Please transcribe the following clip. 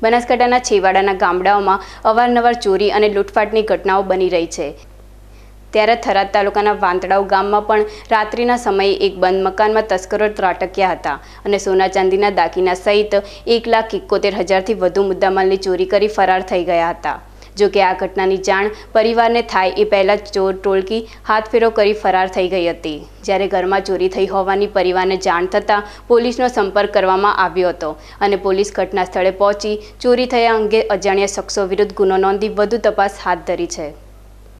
બનાસકાંઠાના છેવાડાના ગામડાઓમાં અવારનવાર ચોરી અને લૂંટફાટની ઘટનાઓ બની રહી છે। ત્યારે થરાદ તાલુકાના વાંતડાવ ગામમાં પણ રાત્રિના સમયે એક બંધ મકાનમાં તસ્કરો ત્રાટક્યા હતા અને સોના ચાંદીના દાગીના સહિત 1,71,000થી વધુ મુદ્દામાલની ચોરી કરી ફરાર થઈ ગયા હતા। જો કે આ ઘટનાની જાણ પરિવારને થાય એ પહેલા ચોર ટોળકી હાથફેરો કરી ફરાર થઈ ગઈ હતી। જ્યારે ઘરમાં ચોરી થઈ હોવાની પરિવારને જાણ થતાં પોલીસનો સંપર્ક કરવામાં આવ્યો હતો અને પોલીસ ઘટના સ્થળે પહોંચી ચોરી થયા અંગે અજાણ્યા શખ્સો વિરુદ્ધ ગુનો નોંધી વધુ તપાસ હાથ ધરી છે।